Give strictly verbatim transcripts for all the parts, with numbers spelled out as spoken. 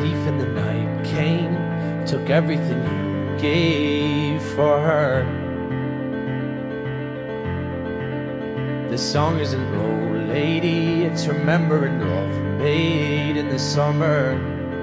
thief in the night came, took everything you gave for her. This song isn't "Oh Lady," it's remembering love made in the summer.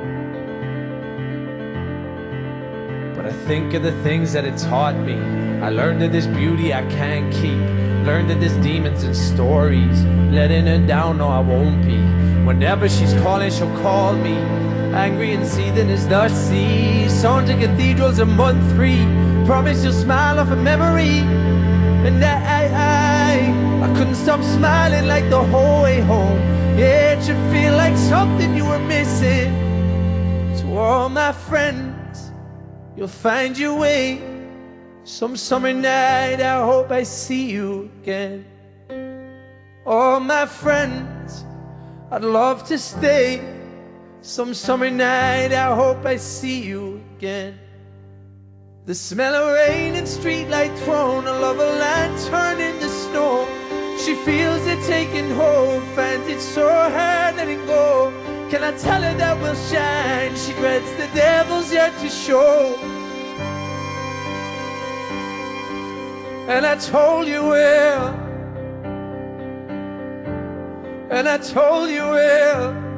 But I think of the things that it taught me. I learned that there's beauty I can't keep, learned that there's demons and stories. Letting her down, no I won't be. Whenever she's calling, she'll call me, angry and seething as the sea. Songs to cathedrals in month three, promise you'll smile off a memory. And I, I, I, I couldn't stop smiling like the whole way home. Yeah, it should feel like something you were missing. To all my friends, you'll find your way. Some summer night, I hope I see you again. All my friends, I'd love to stay. Some summer night, I hope I see you again. The smell of rain and streetlight thrown, a love a lantern in the snow. She feels it taking hold, finds it so hard letting go. Can I tell her that we'll shine? She dreads the devil's yet to show. And I told you well, and I told you well.